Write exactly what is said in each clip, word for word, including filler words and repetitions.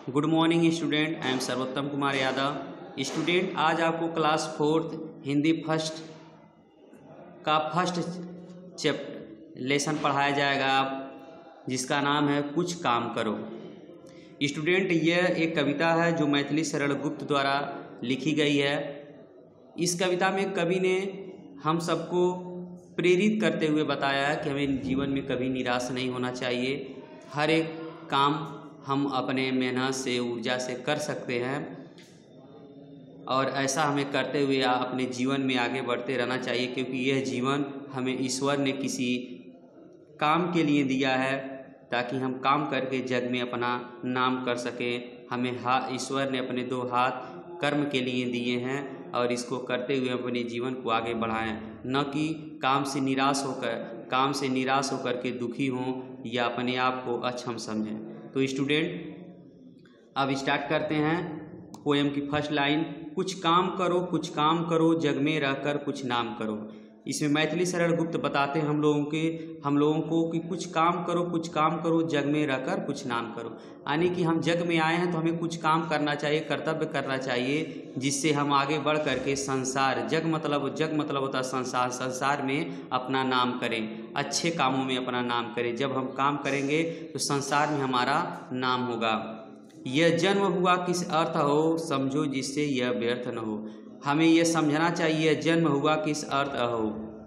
Good morning student, I am Sarvottam Kumar Yadav. Student, आज आपको class fourth Hindi first का फर्स्ट चैप्टर लेसन पढ़ाया जाएगा, जिसका नाम है कुछ काम करो। स्टूडेंट, यह एक कविता है जो मैथिली शरण गुप्त द्वारा लिखी गई है। इस कविता में कवि ने हम सबको प्रेरित करते हुए बताया है कि हमें जीवन में कभी निराश नहीं होना चाहिए। हर एक काम हम अपने मेहनत से, ऊर्जा से कर सकते हैं और ऐसा हमें करते हुए अपने जीवन में आगे बढ़ते रहना चाहिए, क्योंकि यह जीवन हमें ईश्वर ने किसी काम के लिए दिया है ताकि हम काम करके जग में अपना नाम कर सकें। हमें हाथ ईश्वर ने अपने दो हाथ कर्म के लिए दिए हैं और इसको करते हुए अपने जीवन को आगे बढ़ाएं, न कि काम से निराश होकर काम से निराश होकर के दुखी हों या अपने आप को अक्षम समझें। तो स्टूडेंट, अब स्टार्ट करते हैं पोएम की फर्स्ट लाइन। कुछ काम करो, कुछ काम करो, जग में रहकर कुछ नाम करो। इसमें मैथिली शरण गुप्त बताते हैं हम लोगों के हम लोगों को कि कुछ काम करो, कुछ काम करो, जग में रहकर कुछ नाम करो। यानी कि हम जग में आए हैं तो हमें कुछ काम करना चाहिए, कर्तव्य करना चाहिए, जिससे हम आगे बढ़ करके संसार, जग मतलब जग मतलब होता है संसार, संसार में अपना नाम करें, अच्छे कामों में अपना नाम करें। जब हम काम करेंगे तो संसार में हमारा नाम होगा। यह जन्म हुआ किस अर्थ हो, समझो जिससे यह व्यर्थ न हो। हमें यह समझना चाहिए जन्म हुआ किस अर्थ हो।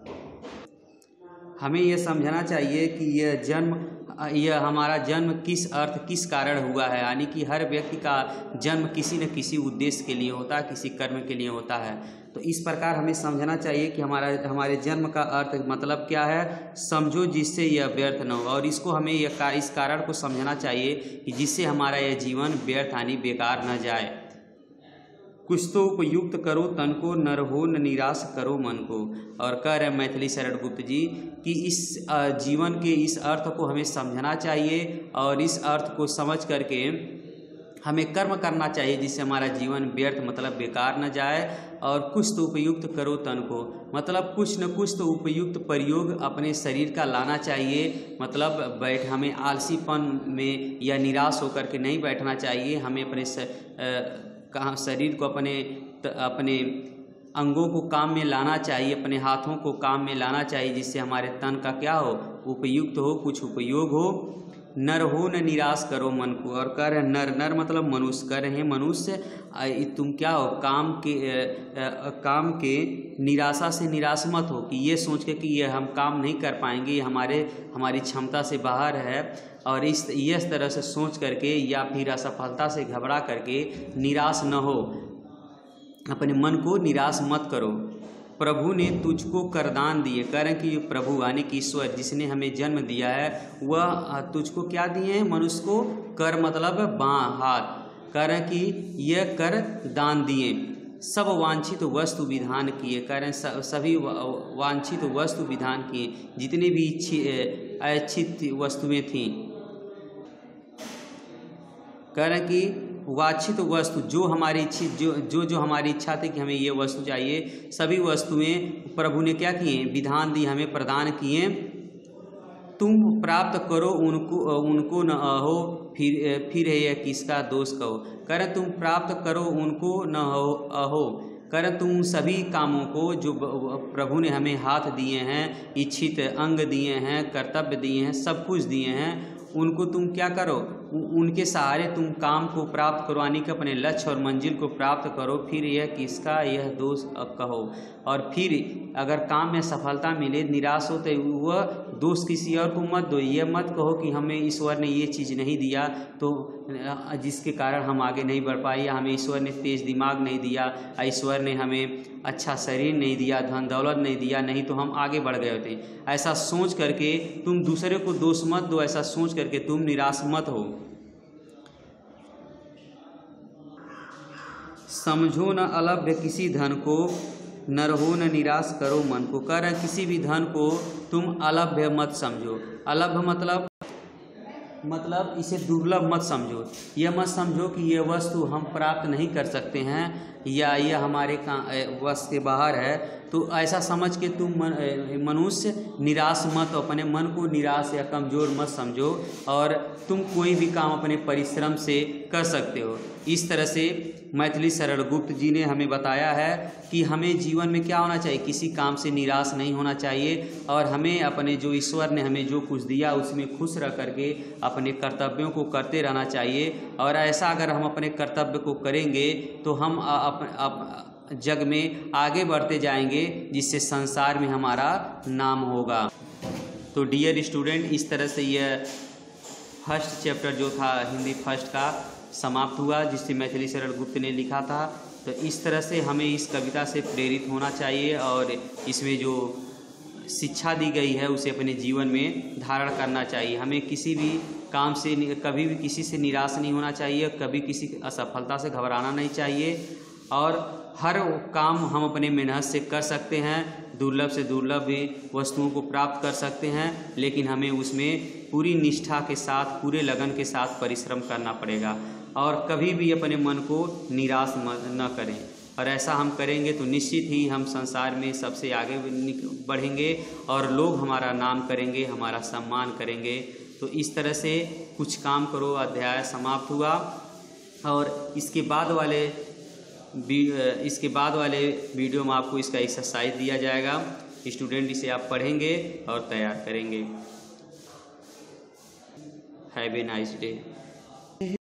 हमें यह समझना चाहिए कि यह जन्म यह हमारा जन्म किस अर्थ किस कारण हुआ है। यानी कि हर व्यक्ति का जन्म किसी न किसी उद्देश्य के लिए होता है, किसी कर्म के लिए होता है। तो इस प्रकार हमें समझना चाहिए कि हमारा हमारे जन्म का अर्थ मतलब क्या है, समझो जिससे यह व्यर्थ न हो। और इसको हमें यह इस कारण को समझना चाहिए कि जिससे हमारा यह जीवन व्यर्थ यानी बेकार न जाए। कुछ तो उपयुक्त करो तन को, नर हो न निराश करो मन को। और कह रहे मैथिली शरण गुप्त जी कि इस जीवन के इस अर्थ को हमें समझना चाहिए और इस अर्थ को समझ करके हमें कर्म करना चाहिए, जिससे हमारा जीवन व्यर्थ मतलब बेकार न जाए। और कुछ तो उपयुक्त करो तन को, मतलब कुछ न कुछ तो उपयुक्त प्रयोग अपने शरीर का लाना चाहिए। मतलब बैठ हमें आलसीपन में या निराश होकर के नहीं बैठना चाहिए। हमें अपने स, आ, कहाँ शरीर को अपने अपने अंगों को काम में लाना चाहिए, अपने हाथों को काम में लाना चाहिए, जिससे हमारे तन का क्या हो, उपयुक्त हो, कुछ उपयोग हो। नर हो न निराश करो मन को। और कर नर नर मतलब मनुष्य, कर हैं मनुष्य, तुम क्या हो, काम के आ, आ, काम के निराशा से निराश मत हो कि ये सोच के कि ये हम काम नहीं कर पाएंगे, ये हमारे हमारी क्षमता से बाहर है। और इस इस तरह से सोच करके या फिर असफलता से घबरा करके निराश न हो, अपने मन को निराश मत करो। प्रभु ने तुझको करदान दिए, करें कि प्रभु यानी कि ईश्वर जिसने हमें जन्म दिया है, वह तुझको क्या दिए हैं, मनुष्य को कर मतलब बाँ हाथ, करें कि यह कर दान दिए। सब वांछित वस्तु विधान किए, करें सभी वांछित वस्तु विधान किए, जितनी भी ऐच्छित वस्तुएं थीं। करें कि वांछित वस्तु जो हमारी इच्छित जो जो जो हमारी इच्छा थी कि हमें ये वस्तु चाहिए, सभी वस्तुएं प्रभु ने क्या किए, विधान दी, हमें प्रदान किए। तुम प्राप्त करो उनको उनको न अहो, फिर फिर है यह किसका दोष कहो। करें तुम प्राप्त करो उनको न हो अहो, करें तुम सभी कामों को जो प्रभु ने हमें हाथ दिए हैं, इच्छित अंग दिए हैं, कर्तव्य दिए हैं, सब कुछ दिए हैं, उनको तुम क्या करो, उनके सहारे तुम काम को प्राप्त करो, यानी कि अपने लक्ष्य और मंजिल को प्राप्त करो। फिर यह किसका यह दोष कहो। और फिर अगर काम में सफलता मिले, निराश हो, तो वह दोष किसी और को मत दो। यह मत कहो कि हमें ईश्वर ने ये चीज़ नहीं दिया तो जिसके कारण हम आगे नहीं बढ़ पाए, या हमें ईश्वर ने तेज दिमाग नहीं दिया, ईश्वर ने हमें अच्छा शरीर नहीं दिया, धन दौलत नहीं दिया, नहीं तो हम आगे बढ़ गए होते। ऐसा सोच करके तुम दूसरे को दोष मत दो, ऐसा सोच करके तुम निराश मत हो। समझो न अलभ्य किसी धन को, नर हो न निराश करो मन को। कर किसी भी धन को तुम अलभ्य मत समझो। अलभ्य मतलब मतलब इसे दुर्लभ मत समझो। यह मत समझो कि यह वस्तु हम प्राप्त नहीं कर सकते हैं या यह हमारे का वश के बाहर है। तो ऐसा समझ के तुम मन, मनुष्य निराश मत, अपने मन को निराश या कमज़ोर मत समझो, और तुम कोई भी काम अपने परिश्रम से कर सकते हो। इस तरह से मैथिली सरल गुप्त जी ने हमें बताया है कि हमें जीवन में क्या होना चाहिए, किसी काम से निराश नहीं होना चाहिए, और हमें अपने जो ईश्वर ने हमें जो कुछ दिया उसमें खुश रह करके अपने कर्तव्यों को करते रहना चाहिए। और ऐसा अगर हम अपने कर्तव्य को करेंगे तो हम अप, अप, जग में आगे बढ़ते जाएंगे, जिससे संसार में हमारा नाम होगा। तो डियर स्टूडेंट, इस तरह से यह फर्स्ट चैप्टर जो था हिंदी फर्स्ट का समाप्त हुआ, जिससे मैथिली सरल गुप्त ने लिखा था। तो इस तरह से हमें इस कविता से प्रेरित होना चाहिए और इसमें जो शिक्षा दी गई है उसे अपने जीवन में धारण करना चाहिए। हमें किसी भी काम से कभी भी किसी से निराश नहीं होना चाहिए, कभी किसी असफलता से घबराना नहीं चाहिए, और हर काम हम अपने मेहनत से कर सकते हैं, दुर्लभ से दुर्लभ भी वस्तुओं को प्राप्त कर सकते हैं, लेकिन हमें उसमें पूरी निष्ठा के साथ, पूरे लगन के साथ परिश्रम करना पड़ेगा, और कभी भी अपने मन को निराश न करें। और ऐसा हम करेंगे तो निश्चित ही हम संसार में सबसे आगे बढ़ेंगे और लोग हमारा नाम करेंगे, हमारा सम्मान करेंगे। तो इस तरह से कुछ काम करो अध्याय समाप्त हुआ, और इसके बाद वाले इसके बाद वाले वीडियो में आपको इसका एक्सरसाइज दिया जाएगा। स्टूडेंट इसे आप पढ़ेंगे और तैयार करेंगे। Have a nice day.